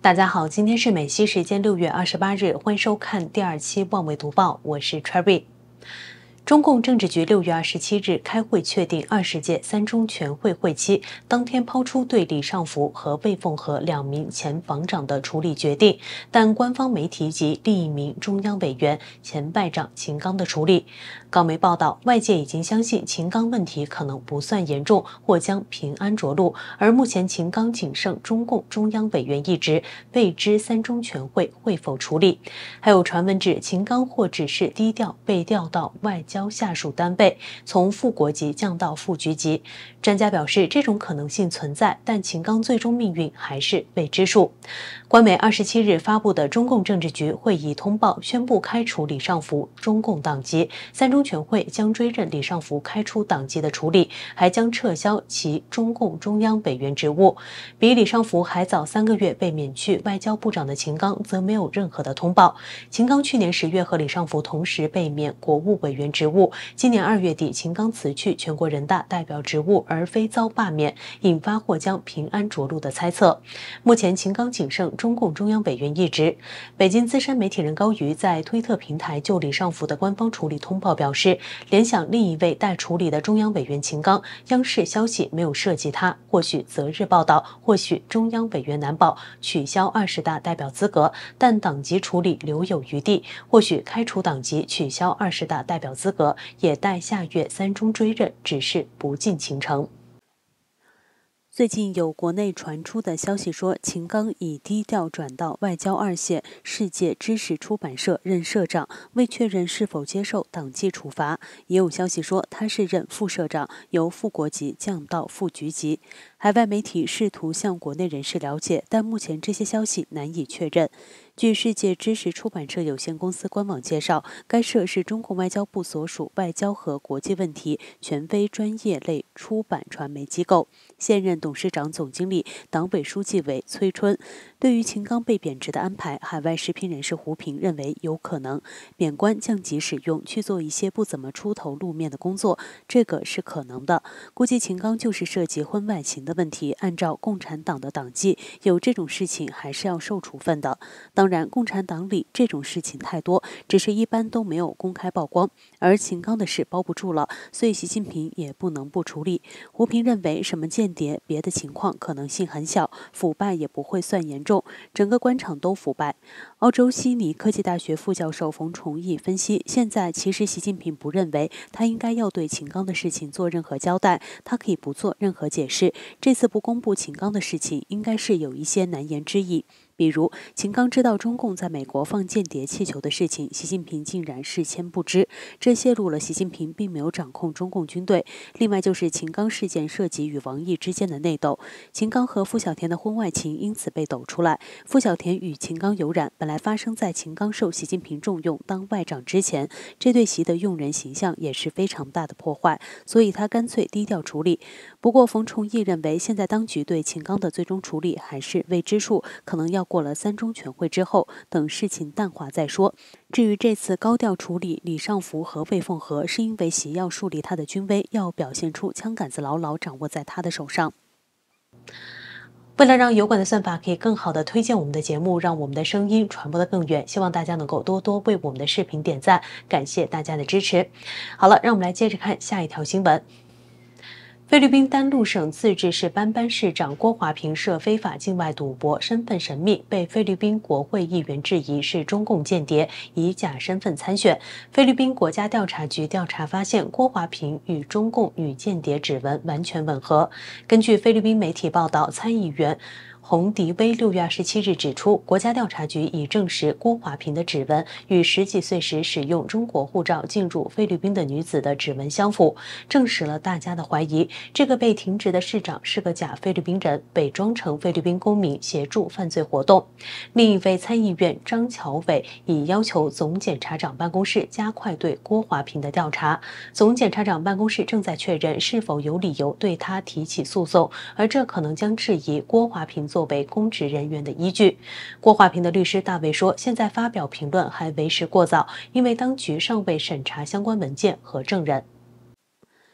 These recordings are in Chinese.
大家好，今天是美西时间6月28日，欢迎收看第2期《万维读报》，我是 Cherry。中共政治局6月27日开会确定20届三中全会会期，当天抛出对李尚福和魏凤和2名前防长的处理决定，但官方没提及另一名中央委员前外长秦刚的处理。港媒报道，外界已经相信秦刚问题可能不算严重，或将平安着陆，而目前秦刚仅剩中共中央委员一职，未知三中全会会否处理。还有传闻指秦刚或只是低调被调到外交下属单位，从副国级降到副局级。专家表示，这种可能性存在，但秦刚最终命运还是未知数。官媒27日发布的中共政治局会议通报宣布开除李尚福中共党籍，三中全会将追认李尚福开除党籍的处理，还将撤销其中共中央委员职务。比李尚福还早3个月被免去外交部长的秦刚则没有任何的通报。秦刚去年10月和李尚福同时被免国务委员职务，今年2月底秦刚辞去全国人大代表职务而非遭罢免，引发或将平安着陆的猜测。目前秦刚仅剩中共中央委员一职。北京资深媒体人高瑜在推特平台就李尚福的官方处理通报表示，联想另一位待处理的中央委员秦刚，央视消息没有涉及他，或许择日报道，或许中央委员难保，取消20大代表资格，但党籍处理留有余地，或许开除党籍，取消20大代表资格，也待下月三中追认，只是不近秦城。最近有国内传出的消息说，秦刚已低调转到外交二线世界知识出版社任社长，未确认是否接受党纪处罚。也有消息说他是任副社长，由副国级降到副局级。海外媒体试图向国内人士了解，但目前这些消息难以确认。据世界知识出版社有限公司官网介绍，该社是中共外交部所属外交和国际问题全非专业类出版传媒机构。现任董事长、总经理、党委书记为崔春。对于秦刚被贬值的安排，海外时评人士胡平认为有可能，贬官降级使用去做一些不怎么出头露面的工作，这个是可能的。估计秦刚就是涉及婚外情的问题，按照共产党的党纪，有这种事情还是要受处分的。当然，共产党里这种事情太多，只是一般都没有公开曝光，而秦刚的事包不住了，所以习近平也不能不处理。胡平认为，什么间谍，别的情况可能性很小，腐败也不会算严重，整个官场都腐败。澳洲悉尼科技大学副教授冯崇义分析，现在其实习近平不认为他应该要对秦刚的事情做任何交代，他可以不做任何解释。这次不公布秦刚的事情，应该是有一些难言之隐。比如，秦刚知道中共在美国放间谍气球的事情，习近平竟然事先不知，这泄露了习近平并没有掌控中共军队。另外就是秦刚事件涉及与王毅之间的内斗，秦刚和傅小田的婚外情因此被抖出来。傅小田与秦刚有染，本来发生在秦刚受习近平重用当外长之前，这对习的用人形象也是非常大的破坏，所以他干脆低调处理。不过冯崇义认为，现在当局对秦刚的最终处理还是未知数，可能要过了三中全会之后，等事情淡化再说。至于这次高调处理李尚福和魏凤和，是因为习要树立他的军威，要表现出枪杆子牢牢掌握在他的手上。为了让油管的算法可以更好的推荐我们的节目，让我们的声音传播得更远，希望大家能够多多为我们的视频点赞，感谢大家的支持。好了，让我们来接着看下一条新闻。菲律宾丹路省自治市班班市长郭华平涉非法境外赌博，身份神秘，被菲律宾国会议员质疑是中共间谍，以假身份参选。菲律宾国家调查局调查发现，郭华平与中共女间谍指纹完全吻合。根据菲律宾媒体报道，参议员洪迪威6月27日指出，国家调查局已证实郭华平的指纹与10几岁时使用中国护照进入菲律宾的女子的指纹相符，证实了大家的怀疑。这个被停职的市长是个假菲律宾人，伪装成菲律宾公民协助犯罪活动。另一位参议员张乔伟已要求总检察长办公室加快对郭华平的调查。总检察长办公室正在确认是否有理由对他提起诉讼，而这可能将质疑郭华平作为公职人员的依据。郭华平的律师大卫说，现在发表评论还为时过早，因为当局尚未审查相关文件和证人。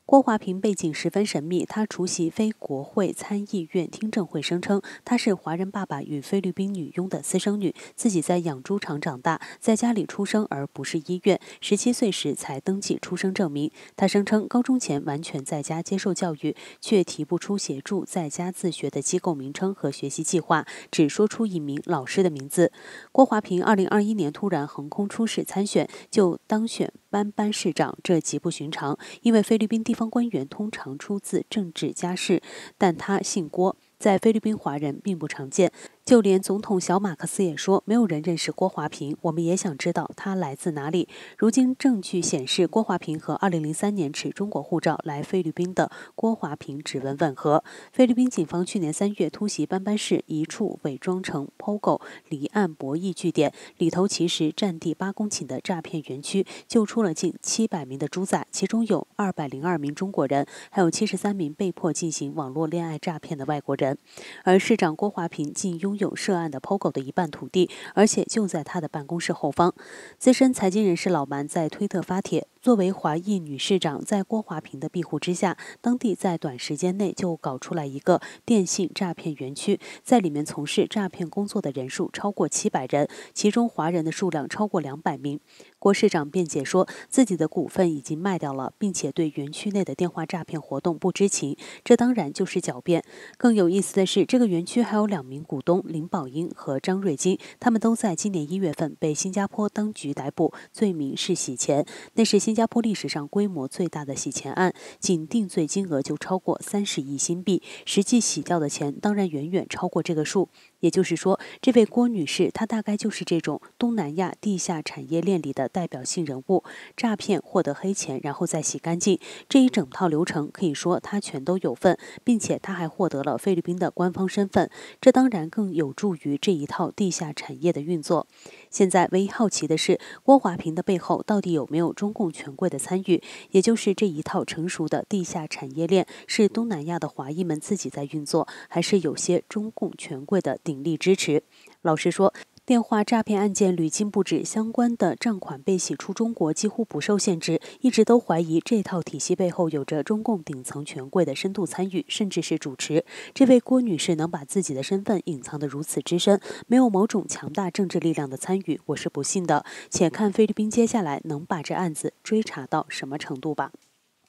郭华平背景十分神秘，他出席非国会参议院听证会，声称他是华人爸爸与菲律宾女佣的私生女，自己在养猪场长大，在家里出生而不是医院，17岁时才登记出生证明。他声称高中前完全在家接受教育，却提不出协助在家自学的机构名称和学习计划，只说出一名老师的名字。郭华平2021年突然横空出世参选，就当选班班市长，这极不寻常，因为菲律宾地方官员通常出自政治家世，但他姓郭，在菲律宾华人并不常见。就连总统小马克思也说，没有人认识郭华平，我们也想知道他来自哪里。如今证据显示，郭华平和2003年持中国护照来菲律宾的郭华平指纹吻合。菲律宾警方去年3月突袭班班市一处伪装成 POGO 离岸博弈据点，里头其实占地8公顷的诈骗园区，救出了近700名的猪仔，其中有202名中国人，还有73名被迫进行网络恋爱诈骗的外国人。而市长郭华平竟拥有涉案的 POGO 的一半土地，而且就在他的办公室后方。资深财经人士老蛮在推特发帖，作为华裔女市长，在郭华平的庇护之下，当地在短时间内就搞出来一个电信诈骗园区，在里面从事诈骗工作的人数超过700人，其中华人的数量超过200名。郭市长辩解说，自己的股份已经卖掉了，并且对园区内的电话诈骗活动不知情，这当然就是狡辩。更有意思的是，这个园区还有2名股东林宝英和张瑞金，他们都在今年1月份被新加坡当局逮捕，罪名是洗钱。那是新加坡历史上规模最大的洗钱案，仅定罪金额就超过30亿新币，实际洗掉的钱当然远远超过这个数。也就是说，这位郭女士她大概就是这种东南亚地下产业链里的代表性人物，诈骗获得黑钱，然后再洗干净，这一整套流程可以说她全都有份，并且她还获得了菲律宾的官方身份，这当然更有助于这一套地下产业的运作。现在唯一好奇的是，郭华平的背后到底有没有中共权贵的参与？也就是这一套成熟的地下产业链是东南亚的华裔们自己在运作，还是有些中共权贵的鼎力支持？老实说，电话诈骗案件屡禁不止，相关的账款被洗出中国几乎不受限制，一直都怀疑这套体系背后有着中共顶层权贵的深度参与，甚至是主持。这位郭女士能把自己的身份隐藏得如此之深，没有某种强大政治力量的参与，我是不信的。且看菲律宾接下来能把这案子追查到什么程度吧。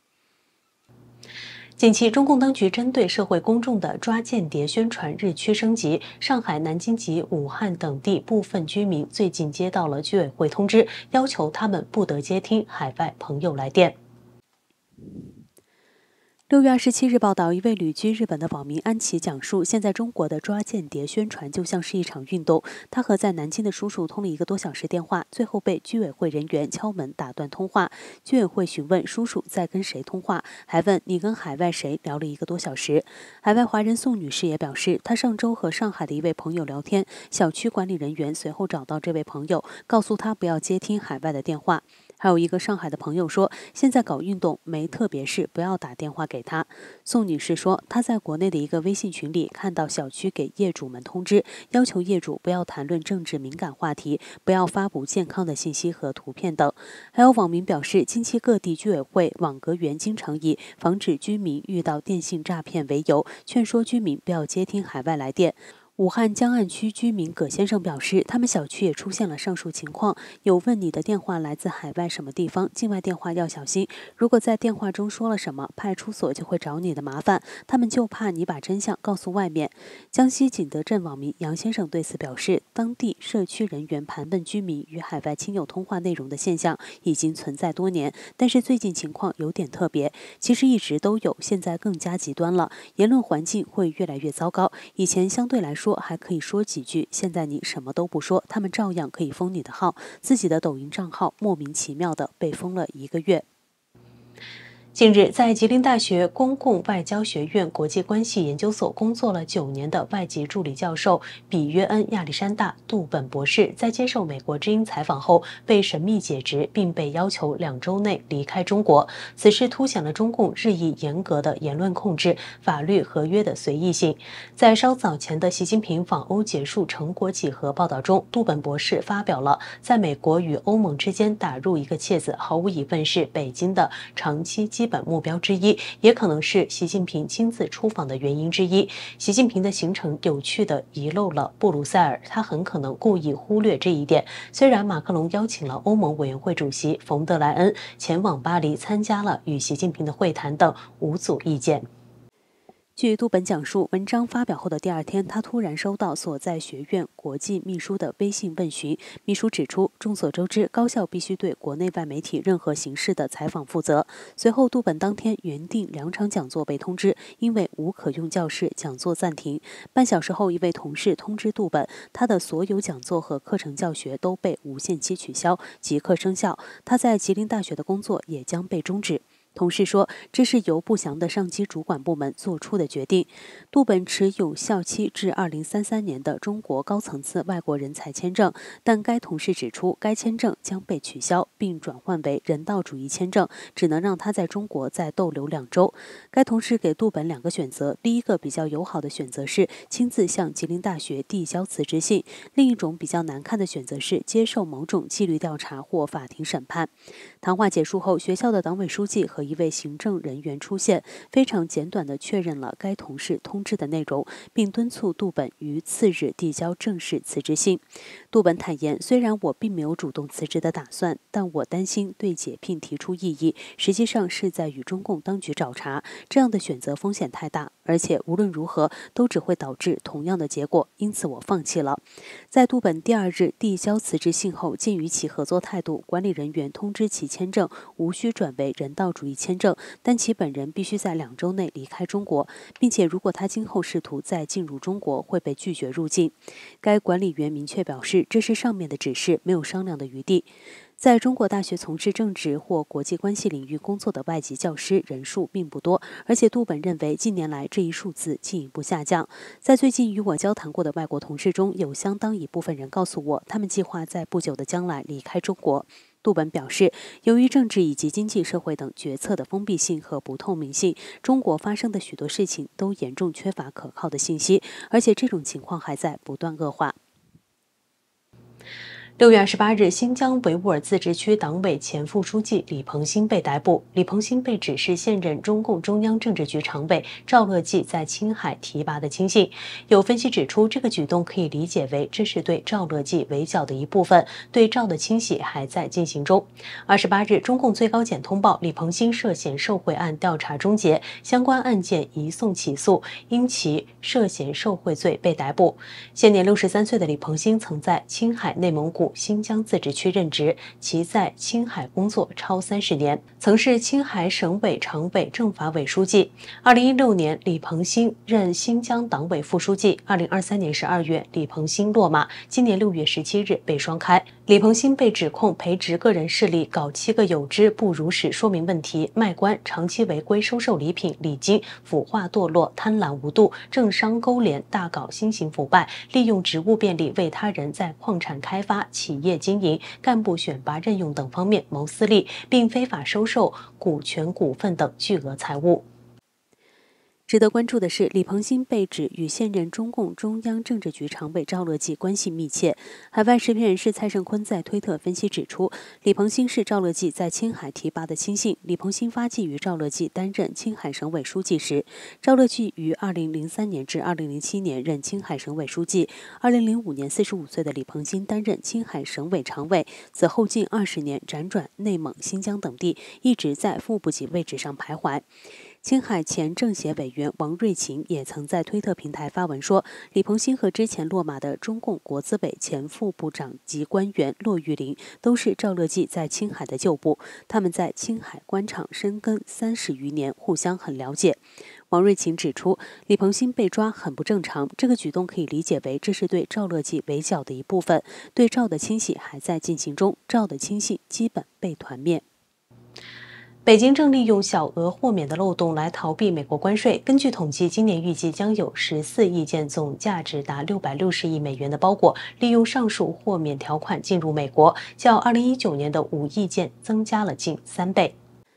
近期，中共当局针对社会公众的抓间谍宣传日趋升级。上海、南京及武汉等地部分居民最近接到了居委会通知，要求他们不得接听海外朋友来电。6月27日报道，一位旅居日本的网民安琪讲述，现在中国的抓间谍宣传就像是一场运动。他和在南京的叔叔通了1个多小时电话，最后被居委会人员敲门打断通话。居委会询问叔叔在跟谁通话，还问你跟海外谁聊了1个多小时。海外华人宋女士也表示，她上周和上海的一位朋友聊天，小区管理人员随后找到这位朋友，告诉他不要接听海外的电话。还有一个上海的朋友说，现在搞运动没特别事，不要打电话给他。宋女士说，她在国内的一个微信群里看到小区给业主们通知，要求业主不要谈论政治敏感话题，不要发布健康的信息和图片等。还有网民表示，近期各地居委会网格员经常以防止居民遇到电信诈骗为由，劝说居民不要接听海外来电。武汉江岸区居民葛先生表示，他们小区也出现了上述情况，有问你的电话来自海外什么地方，境外电话要小心，如果在电话中说了什么，派出所就会找你的麻烦，他们就怕你把真相告诉外面。江西景德镇网民杨先生对此表示，当地社区人员盘问居民与海外亲友通话内容的现象已经存在多年，但是最近情况有点特别，其实一直都有，现在更加极端了，言论环境会越来越糟糕，以前相对来说还可以说几句，现在你什么都不说，他们照样可以封你的号，自己的抖音账号莫名其妙的被封了1个月。近日，在吉林大学公共外交学院国际关系研究所工作了9年的外籍助理教授比约恩·亚历山大·杜本博士，在接受美国之音采访后被神秘解职，并被要求2周内离开中国。此事凸显了中共日益严格的言论控制、法律合约的随意性。在稍早前的习近平访欧结束成果几何报道中，杜本博士发表了在美国与欧盟之间打入一个楔子，毫无疑问是北京的长期计基本目标之一，也可能是习近平亲自出访的原因之一。习近平的行程有趣地遗漏了布鲁塞尔，他很可能故意忽略这一点。虽然马克龙邀请了欧盟委员会主席冯德莱恩前往巴黎参加了与习近平的会谈等无阻意见。据杜本讲述，文章发表后的第二天，他突然收到所在学院国际秘书的微信问询。秘书指出，众所周知，高校必须对国内外媒体任何形式的采访负责。随后，杜本当天原定2场讲座被通知，因为无可用教室，讲座暂停。半小时后，一位同事通知杜本，他的所有讲座和课程教学都被无限期取消，即刻生效。他在吉林大学的工作也将被终止。同事说，这是由不详的上级主管部门做出的决定。杜本持有效期至2033年的中国高层次外国人才签证，但该同事指出，该签证将被取消，并转换为人道主义签证，只能让他在中国再逗留2周。该同事给杜本2个选择，第一个比较友好的选择是亲自向吉林大学递交辞职信，另一种比较难看的选择是接受某种纪律调查或法庭审判。谈话结束后，学校的党委书记和一位行政人员出现，非常简短地确认了该同事通知的内容，并敦促杜本于次日递交正式辞职信。杜本坦言，虽然我并没有主动辞职的打算，但我担心对解聘提出异议，实际上是在与中共当局找茬，这样的选择风险太大，而且无论如何都只会导致同样的结果，因此我放弃了。在杜本第2日递交辞职信后，鉴于其合作态度，管理人员通知其签证无需转为人道主义签证，但其本人必须在2周内离开中国，并且如果他今后试图再进入中国，会被拒绝入境。该管理员明确表示，这是上面的指示，没有商量的余地。在中国大学从事政治或国际关系领域工作的外籍教师人数并不多，而且杜本认为近年来这一数字进一步下降。在最近与我交谈过的外国同事中，有相当一部分人告诉我，他们计划在不久的将来离开中国。杜本表示，由于政治以及经济社会等决策的封闭性和不透明性，中国发生的许多事情都严重缺乏可靠的信息，而且这种情况还在不断恶化。6月28日，新疆维吾尔自治区党委前副书记李鹏兴被逮捕。李鹏兴被指是现任中共中央政治局常委赵乐际在青海提拔的亲信。有分析指出，这个举动可以理解为这是对赵乐际围剿的一部分，对赵的清洗还在进行中。28日，中共最高检通报李鹏兴涉嫌受贿案调查终结，相关案件移送起诉，因其涉嫌受贿罪被逮捕。现年63岁的李鹏兴曾在青海、内蒙古、新疆自治区任职，其在青海工作超30年，曾是青海省委常委、政法委书记。2016年，李鹏兴任新疆党委副书记。2023年12月，李鹏兴落马，今年6月17日被双开。李鹏兴被指控培植个人势力，搞7个有知不如实说明问题，卖官，长期违规收受礼品、礼金，腐化堕落，贪婪无度，政商勾连，大搞新型腐败，利用职务便利为他人在矿产开发、企业经营、干部选拔任用等方面谋私利，并非法收受股权、股份等巨额财物。值得关注的是，李鹏兴被指与现任中共中央政治局常委赵乐际关系密切。海外视频人士蔡胜坤在推特分析指出，李鹏兴是赵乐际在青海提拔的亲信。李鹏兴发迹于赵乐际担任青海省委书记时，赵乐际于2003年至2007年任青海省委书记。2005年，45岁的李鹏兴担任青海省委常委，此后近20年辗转内蒙、新疆等地，一直在副部级位置上徘徊。青海前政协委员王瑞琴也曾在推特平台发文说，李鹏兴和之前落马的中共国资委前副部长级官员骆玉林都是赵乐际在青海的旧部，他们在青海官场深耕30余年，互相很了解。王瑞琴指出，李鹏兴被抓很不正常，这个举动可以理解为这是对赵乐际围剿的一部分，对赵的清洗还在进行中，赵的亲信基本被团灭。北京正利用小额豁免的漏洞来逃避美国关税。根据统计，今年预计将有14亿件总价值达660亿美元的包裹利用上述豁免条款进入美国，较2019年的5亿件增加了近3倍。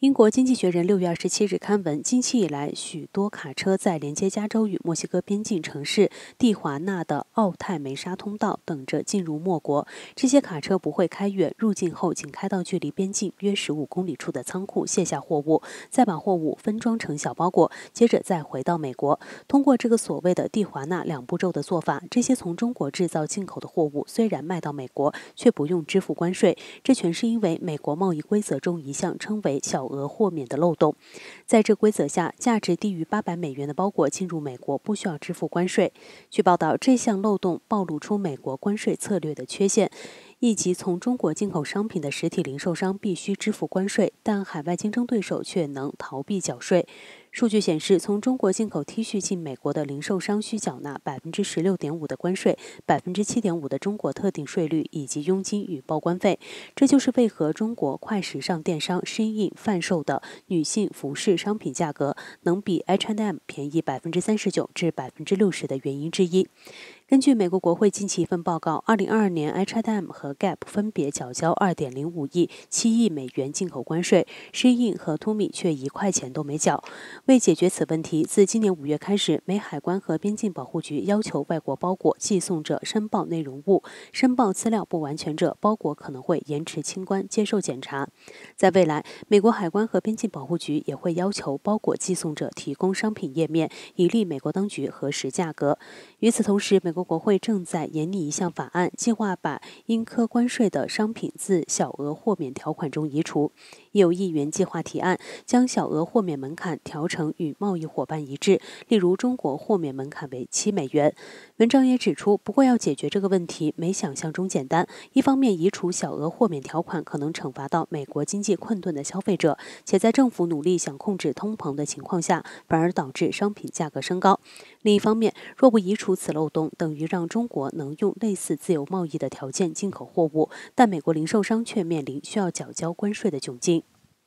英国经济学人6月27日刊文，近期以来，许多卡车在连接加州与墨西哥边境城市蒂华纳的奥泰梅沙通道等着进入墨国。这些卡车不会开越，入境后仅开到距离边境约15公里处的仓库卸下货物，再把货物分装成小包裹，接着再回到美国。通过这个所谓的蒂华纳2步骤的做法，这些从中国制造进口的货物虽然卖到美国，却不用支付关税。这全是因为美国贸易规则中一项称为小额豁免的漏洞。在这规则下，价值低于800美元的包裹进入美国不需要支付关税。据报道，这项漏洞暴露出美国关税策略的缺陷，以及从中国进口商品的实体零售商必须支付关税，但海外竞争对手却能逃避缴税。数据显示，从中国进口 T 恤进美国的零售商需缴纳16.5%的关税、7.5%的中国特定税率以及佣金与报关费。这就是为何中国快时尚电商Shein贩售的女性服饰商品价格能比 H&M 便宜39%至60%的原因之一。根据美国国会近期一份报告，2022年 H&M 和 Gap 分别缴交2.05亿、7亿美元进口关税，Shein和 Tumi 却1块钱都没缴。为解决此问题，自今年5月开始，美海关和边境保护局要求外国包裹寄送者申报内容物，申报资料不完全者，包裹可能会延迟清关接受检查。在未来，美国海关和边境保护局也会要求包裹寄送者提供商品页面，以利美国当局核实价格。与此同时，美国国会正在研拟一项法案，计划把应科关税的商品自小额豁免条款中移除。也有议员计划提案，将小额豁免门槛调成与贸易伙伴一致，例如中国豁免门槛为7美元。文章也指出，不过要解决这个问题没想象中简单。一方面，移除小额豁免条款可能惩罚到美国经济困顿的消费者，且在政府努力想控制通膨的情况下，反而导致商品价格升高。另一方面，若不移除此漏洞，等于让中国能用类似自由贸易的条件进口货物，但美国零售商却面临需要缴交关税的窘境。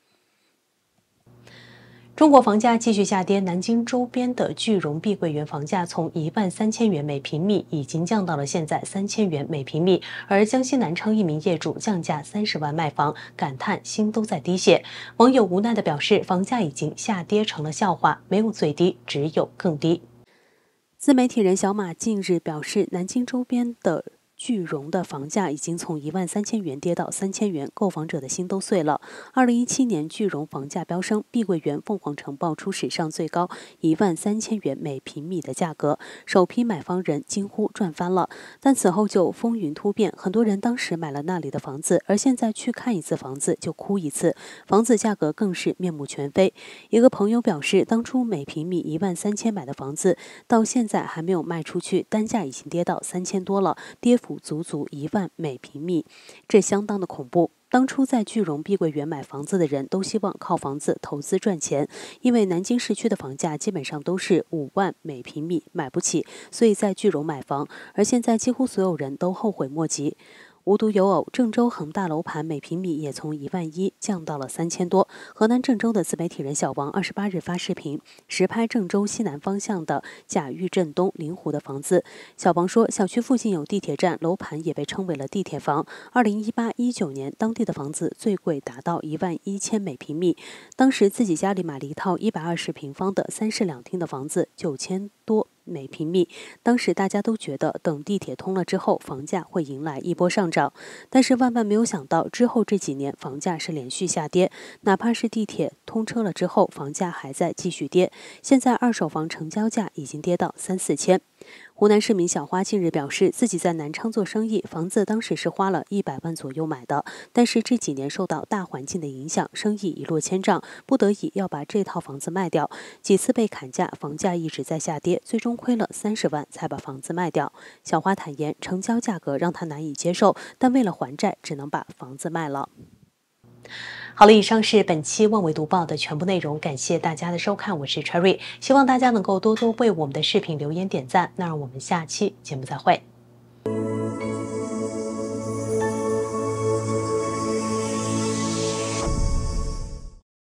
中国房价继续下跌，南京周边的聚荣碧桂园房价从13000元每平米已经降到了现在3000元每平米，而江西南昌一名业主降价30万卖房，感叹心都在滴血。网友无奈地表示，房价已经下跌成了笑话，没有最低，只有更低。自媒体人小马近日表示，南京周边的聚荣的房价已经从13000元跌到3000元，购房者的心都碎了。2017年聚荣房价飙升，碧桂园凤凰城爆出史上最高13000元每平米的价格，首批买房人惊呼赚翻了。但此后就风云突变，很多人当时买了那里的房子，而现在去看一次房子就哭一次，房子价格更是面目全非。一个朋友表示，当初每平米13000买的房子，到现在还没有卖出去，单价已经跌到3000多了，跌幅足1万每平米，这相当的恐怖。当初在聚荣碧桂园买房子的人都希望靠房子投资赚钱，因为南京市区的房价基本上都是5万每平米，买不起，所以在聚荣买房。而现在几乎所有人都后悔莫及。无独有偶，郑州恒大楼盘每平米也从11000降到了3000多。河南郑州的自媒体人小王28日发视频，实拍郑州西南方向的贾玉镇东临湖的房子。小王说，小区附近有地铁站，楼盘也被称为了地铁房。2018-19年，当地的房子最贵达到11000每平米。当时自己家里买了一套120平方的3室2厅的房子，9000多每平米，当时大家都觉得等地铁通了之后，房价会迎来一波上涨。但是万万没有想到，之后这几年房价是连续下跌，哪怕是地铁通车了之后，房价还在继续跌。现在二手房成交价已经跌到3-4千。湖南市民小花近日表示，自己在南昌做生意，房子当时是花了100万左右买的，但是这几年受到大环境的影响，生意一落千丈，不得已要把这套房子卖掉。几次被砍价，房价一直在下跌，最终亏了30万才把房子卖掉。小花坦言，成交价格让她难以接受，但为了还债，只能把房子卖了。好了，以上是本期万维读报的全部内容，感谢大家的收看，我是 Cherry， 希望大家能够多多为我们的视频留言点赞，那让我们下期节目再会。